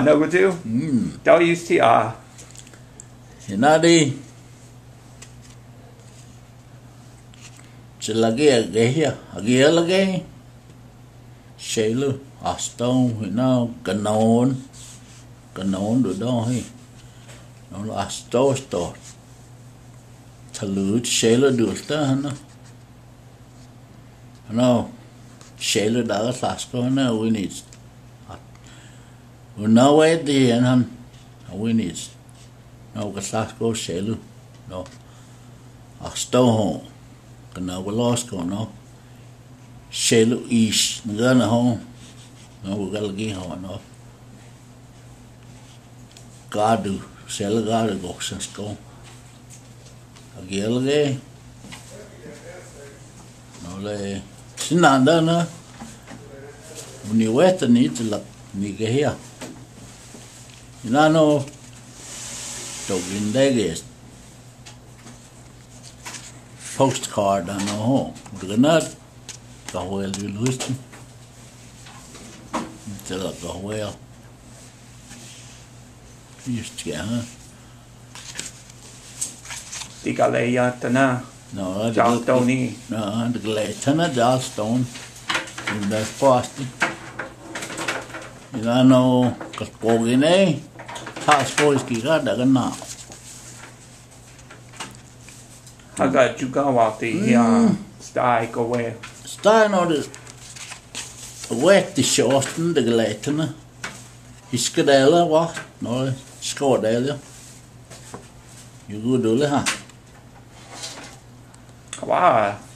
Nó có chứ. Đâu used to Thì nó đi. Chỉ là cái kia là cái sẽ luôn. Stone thì nó cần nón được đó hay. Nó là stone. Thà lưỡi sẽ là được đó nó sẽ là đã là stone nó we need. We know it đi anh we need. Nó cái Glasgow sẽ luôn. Nó stone cái nào cái lost của nó sẽ luôn east nó là không nó cái lagi họ nó gadu sẽ là gadu gọc sang stone kia lagi nó là xin ăn đó nữa mình quét thì ní chỉ là ní cái here nó trộn in đây cái postcard đó nó một cái nát cả huel đi lưới chỉ là cả huel just kìa đi cả lấy ta na nó Charlestone nó được lấy thân á Charlestone in the first nó cái bộ cái này task force kia đã cái nào Haga juga waktu style go away. Style nó được wet the short the late na. Iskadela wa nó skadela. You go do le ha. Wow.